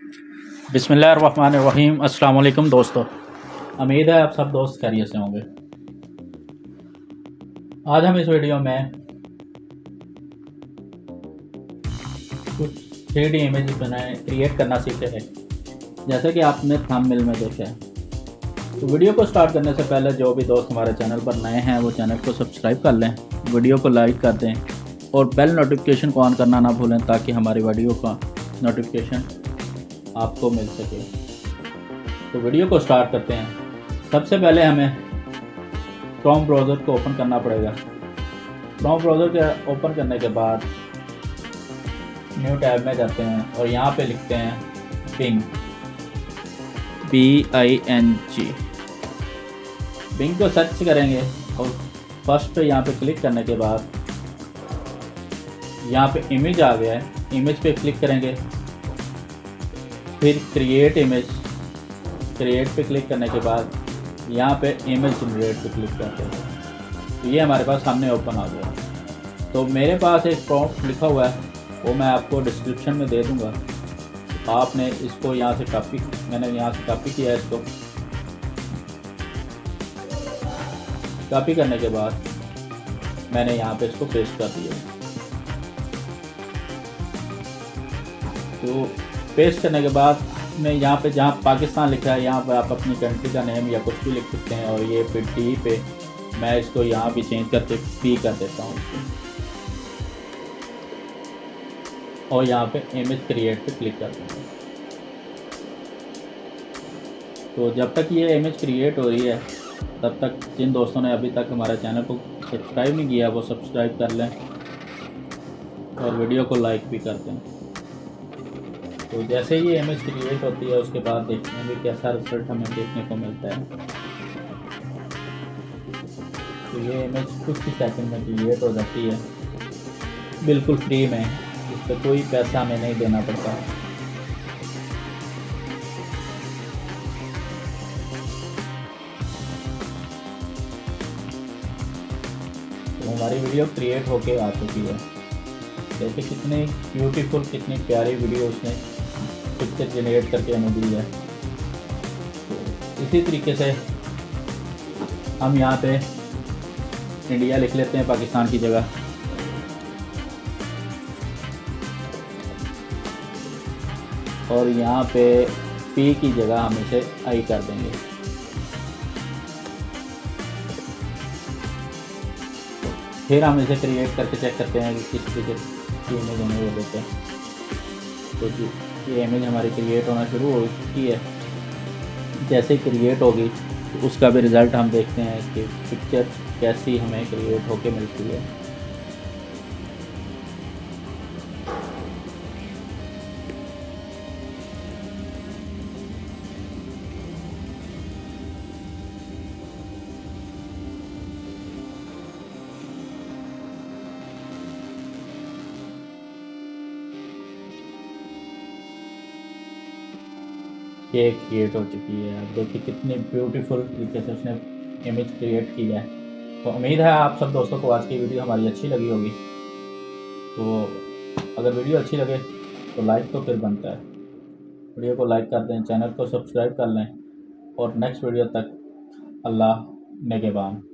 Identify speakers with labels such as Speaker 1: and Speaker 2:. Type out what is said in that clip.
Speaker 1: बिस्मिल्लाहिर्रहमानिर्रहीम। अस्सलाम वालेकुम दोस्तों, उम्मीद है आप सब दोस्त खैरियत से होंगे। आज हम इस वीडियो में कुछ 3D इमेज बनाए क्रिएट करना सीखे हैं, जैसे कि आपने थंबनेल में देखा है। तो वीडियो को स्टार्ट करने से पहले जो भी दोस्त हमारे चैनल पर नए हैं वो चैनल को सब्सक्राइब कर लें, वीडियो को लाइक कर दें और बेल नोटिफिकेशन को ऑन करना ना भूलें ताकि हमारी वीडियो का नोटिफिकेशन आपको मिल सके। तो वीडियो को स्टार्ट करते हैं। सबसे पहले हमें क्रोम ब्राउज़र को ओपन करना पड़ेगा। क्रोम ब्राउज़र के ओपन करने के बाद न्यू टैब में जाते हैं और यहाँ पे लिखते हैं बिंग, BING। बिंग को सर्च करेंगे और फर्स्ट पे यहाँ पे क्लिक करने के बाद यहाँ पे इमेज आ गया है, इमेज पे क्लिक करेंगे। फिर क्रिएट इमेज, क्रिएट पे क्लिक करने के बाद यहाँ पे इमेज जनरेट पे क्लिक करते हैं। तो ये हमारे पास सामने ओपन आ गया। तो मेरे पास एक प्रॉम्प्ट लिखा हुआ है, वो मैं आपको डिस्क्रिप्शन में दे दूँगा। आपने इसको यहाँ से कॉपी, मैंने यहाँ से कॉपी किया है। इसको कॉपी करने के बाद मैंने यहाँ पे इसको पेस्ट कर दिया। तो पेस्ट करने के बाद मैं यहाँ पे जहाँ पाकिस्तान लिखा है यहाँ पर आप अपनी कंट्री का नेम या कुछ भी लिख सकते हैं। और ये फिर टी पे मैं इसको यहाँ भी चेंज करके पी कर देता हूँ इसको। और यहाँ पे इमेज क्रिएट पे क्लिक कर दूँगा। तो जब तक ये इमेज क्रिएट हो रही है तब तक जिन दोस्तों ने अभी तक हमारे चैनल को सब्सक्राइब नहीं किया वो सब्सक्राइब कर लें और वीडियो को लाइक भी कर दें। तो जैसे ये इमेज क्रिएट होती है उसके बाद देखते हैं कि कैसा रिजल्ट हमें देखने को मिलता है। तो ये इमेज कुछ ही सेकंड में क्रिएट हो जाती है, बिल्कुल फ्री में, इस पर कोई पैसा हमें नहीं देना पड़ता। तो हमारी वीडियो क्रिएट होके आ चुकी है। देखिए कितनी ब्यूटीफुल, कितनी प्यारी वीडियो उसने पिक्चर जनरेट करके हमें दी है। तो इसी तरीके से हम यहाँ पे इंडिया लिख लेते हैं पाकिस्तान की जगह। और यहाँ पे पी की जगह हम इसे आई कर देंगे। फिर हम इसे क्रिएट करके चेक करते हैं कि किस तरीके की इमेज हमें वो देते हैं। तो ये इमेज हमारी क्रिएट होना शुरू हो चुकी है। जैसे क्रिएट होगी तो उसका भी रिज़ल्ट हम देखते हैं कि पिक्चर कैसी हमें क्रिएट होके मिलती है। ये क्रिएट हो चुकी है। आप देखिए कितनी ब्यूटीफुल तरीके से उसने इमेज क्रिएट की है। तो उम्मीद है आप सब दोस्तों को आज की वीडियो हमारी अच्छी लगी होगी। तो अगर वीडियो अच्छी लगे तो लाइक तो फिर बनता है, वीडियो को लाइक कर दें, चैनल को सब्सक्राइब कर लें और नेक्स्ट वीडियो तक अल्लाह नेगेबान।